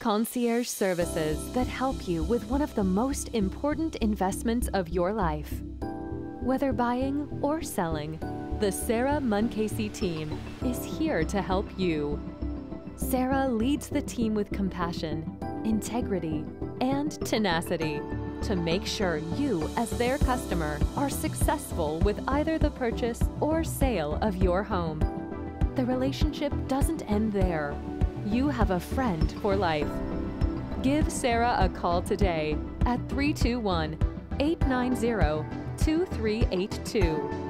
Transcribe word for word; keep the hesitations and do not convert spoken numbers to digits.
Concierge services that help you with one of the most important investments of your life. Whether buying or selling, the Sarah Munkacsy team is here to help you. Sarah leads the team with compassion, integrity, and tenacity to make sure you, as their customer, are successful with either the purchase or sale of your home. The relationship doesn't end there. You have a friend for life. Give Sarah a call today at three two one, eight nine zero, two three eight two